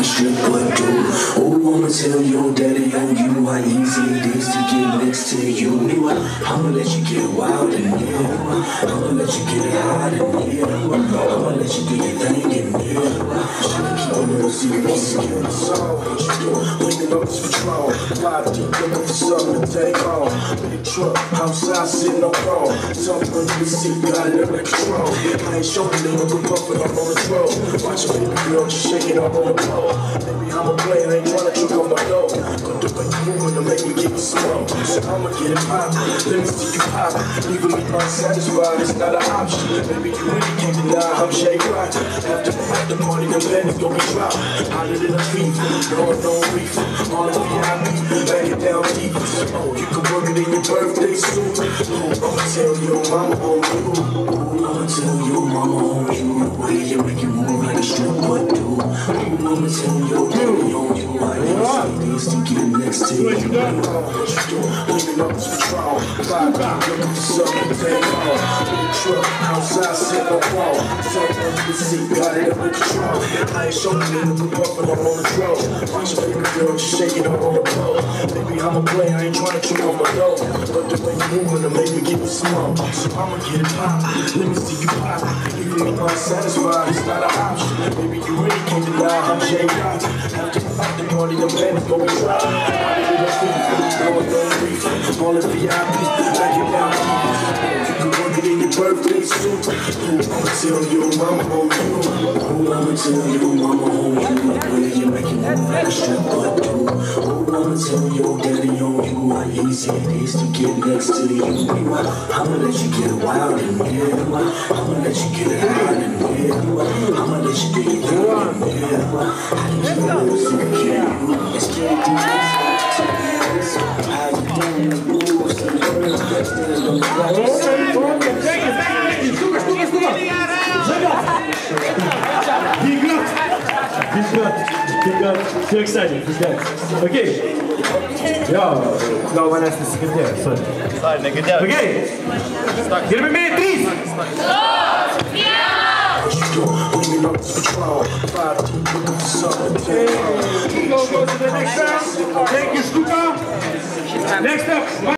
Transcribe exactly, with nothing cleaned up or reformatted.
a strip club do. Oh, I'ma tell your daddy on you how easy it is to get next to you. I'ma let you get wild in here. I'ma let you get hot in here. I'ma let you do your thing in here. Tryna keep on the serious. Bringing up this patrol. Five deep, looking for something to take on. Big truck, outside sitting on call. Something under the seat, got it under control. I ain't showing them a good buffet, I'm on the road. Watch a baby girl just shaking up on the pole. Baby, I'm a player, I ain't tryna trick on my dough. But the way you moving to make me get you slow. So I'ma get it pop, let me see you pop. Leaving me unsatisfied, it's not an option. Baby, you really can't deny I'm Shay Rock. After the party, the pennies gon' be dropped. Hotter than a thief, going no reef. All the V I P, back it down deep. Oh, you can work it in your birthday suit. Oh, I'ma tell your mama on you. Oh, I'ma tell your mama on you. The way you make you move like a strip club do. Oh, I'ma tell your daddy on you. I ain't this to get next to you. What you doing? Bringing up this patrol. Five deep, looking for something to take on. Big truck, outside sitting on wall. Something under the seat, got it under control. I ain't showing you the good buff, but I'm on the road. Watch a baby girl just shaking up on the pole. Baby, I'm a player, I ain't tryna trick on my dough. But the way you moving to make me get you slow. So I'ma get it pop, let me see you pop. Leaving me unsatisfied, it's not an option. Baby, you really can't deny I'm Shay Rock. After the party, the pennies gon' be dropped. I did it a thief, going no reef. All the V I Ps, back it down deep. You can work it in your birthday suit. I'ma tell your mama on you. Oh, I'ma tell your mama on you. The way you make it move like a strip club do. Oh, I'ma tell your daddy on you how easy it is to get next to you. I'ma let you get wild in here. I'ma let you get hot in here. I'ma let you do your thing in here. I can keep on losing you. Let's get it deep. How you doing the rules? The world best is the black. Be good. Be good. Be good. So excited. Be good. Okay. Ja, nou var nästan sekretär. Sorry. Okay. Get it with me, please. Bringing up the patrol. Five deep, looking for something to take on. Go to the next round. Thank you, Stuka. Next up.